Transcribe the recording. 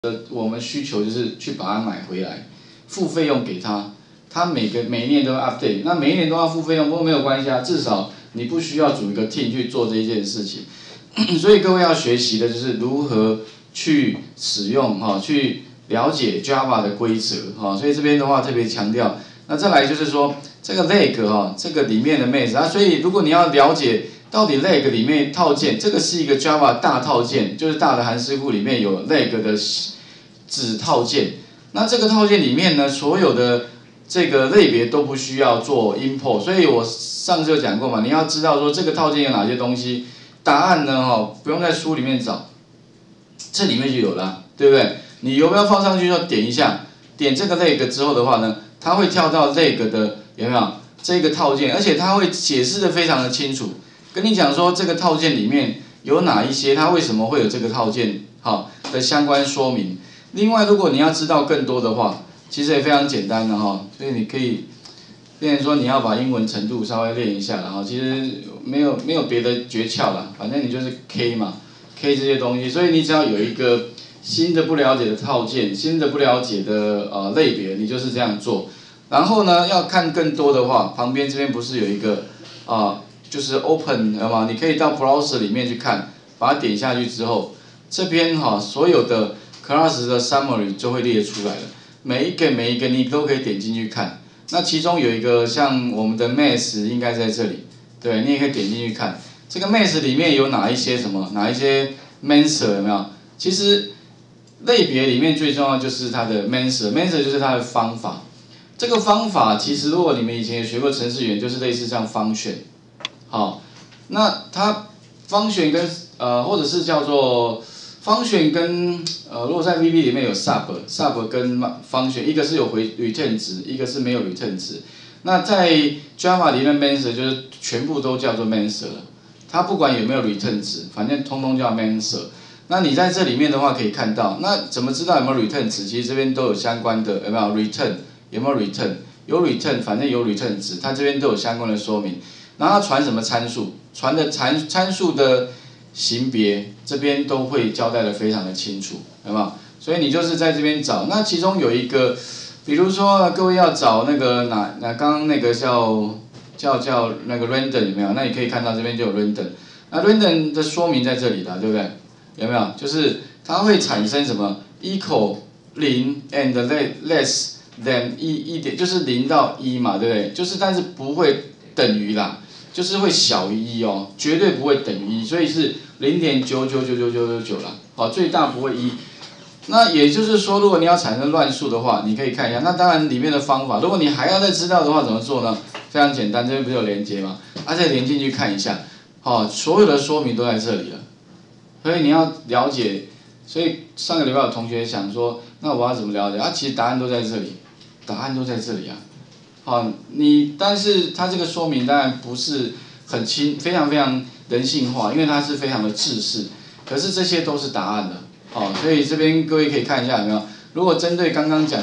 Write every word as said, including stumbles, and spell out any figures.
的我们需求就是去把它买回来，付费用给他，他每个每一年都要 update， 那每一年都要付费用，不过没有关系啊，至少你不需要组一个 team 去做这一件事情。所以各位要学习的就是如何去使用哈，去了解 Java 的规则哈。所以这边的话特别强调。那再来就是说这个 leg 哈，这个里面的 math 啊，所以如果你要了解到底 leg 里面套件，这个是一个 Java 大套件，就是大的函式库里面有 leg 的子套件。那这个套件里面呢，所有的这个类别都不需要做 import， 所以我上次有讲过嘛，你要知道说这个套件有哪些东西，答案呢哈，不用在书里面找，这里面就有了，对不对？你有没有放上去就点一下，点这个 leg 之后的话呢，它会跳到 leg 的有没有这个套件，而且它会解释的非常的清楚，跟你讲说这个套件里面有哪一些，它为什么会有这个套件好的相关说明。另外，如果你要知道更多的话，其实也非常简单的哈，所以你可以，变成说你要把英文程度稍微练一下了哈，其实没有没有别的诀窍啦，反正你就是 K 嘛 ，K 这些东西，所以你只要有一个新的不了解的套件，新的不了解的呃类别，你就是这样做。然后呢，要看更多的话，旁边这边不是有一个啊、呃，就是 Open 好吗？你可以到 Browser 里面去看，把它点下去之后，这边哈所有的 class 的 summary 就会列出来了，每一个每一个你都可以点进去看。那其中有一个像我们的 math 应该在这里，对，你也可以点进去看。这个 math 里面有哪一些什么，哪一些 method 有没有？其实类别里面最重要就是它的 method，method 就是它的方法。这个方法其实如果你们以前也学过程式语言，就是类似像 function， 好，那它 function 跟呃或者是叫做 function 跟呃，如果在 V B 里面有 sub，sub 跟 function， 一个是有回 return 值，一个是没有 return 值。那在 Java 里面 method 就是全部都叫做 method 了，它不管有没有 return 值，反正通通叫 method。那你在这里面的话可以看到，那怎么知道有没有 return 值？其实这边都有相关的，有没有 return？ 有没有 return？ 有 return， 反正有 return 值，它这边都有相关的说明。然后它传什么参数？传的参参数的型别这边都会交代的非常的清楚，有没有？所以你就是在这边找。那其中有一个，比如说各位要找那个哪那刚刚那个叫叫叫那个 random 有没有？那你可以看到这边就有 random。那 random 的说明在这里了，对不对？有没有？就是它会产生什么 equal 零 and less than 一一点，就是零到一嘛，对不对？就是但是不会等于啦。就是会小于一哦，绝对不会等于一，所以是零点九九九九九九九啦，好，最大不会一。那也就是说，如果你要产生乱数的话，你可以看一下。那当然里面的方法，如果你还要再知道的话，怎么做呢？非常简单，这边不是有连接吗？啊，再连进去看一下，好，所有的说明都在这里了。所以你要了解，所以上个礼拜有同学想说，那我要怎么了解？啊，其实答案都在这里，答案都在这里啊。好，你但是它这个说明当然不是很清，非常非常人性化，因为它是非常的制式。可是这些都是答案了，好，所以这边各位可以看一下有没有？如果针对刚刚讲。